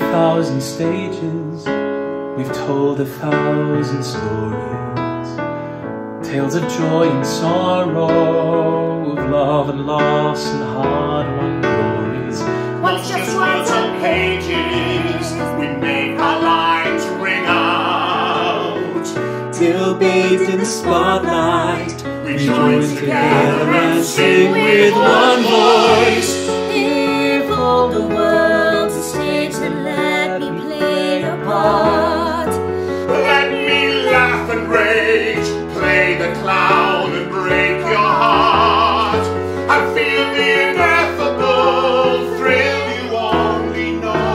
1,000 stages, we've told 1,000 stories, tales of joy and sorrow, of love and loss and hard-won glories. Once just words on pages, we make our lines ring out. Till bathed in the spotlight, we join together and sing with one voice. If all the world's a stage, then let me play a part. Let me laugh and rage, play the clown and break your heart. I feel the ineffable thrill you only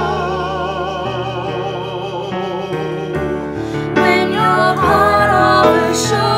know. When you're part of a show.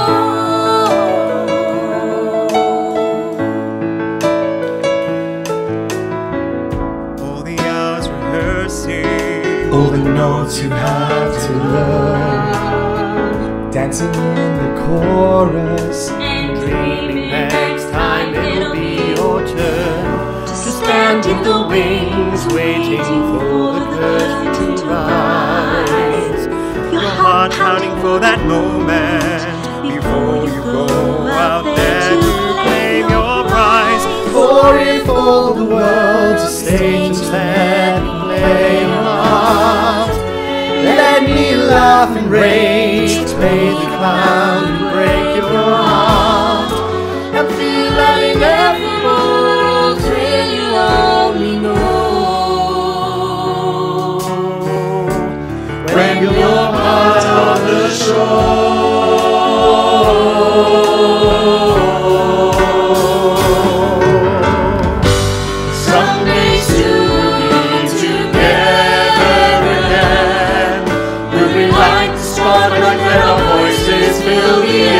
all the hours rehearsing, all the notes you have to learn, dancing in the chorus, And dreaming next time it'll be your turn to stand in the wings, waiting for the curtain to rise. Your heart pounding for that moment before you go out there to claim your prize. for if all the world's a stage, let me play a part. Let me laugh and rage, play the clown and break your heart, and feel that ineffable thrill you only know when you're part of the show. Someday soon we'll be together again. We'll be like the spotlight, let our voices fill the air.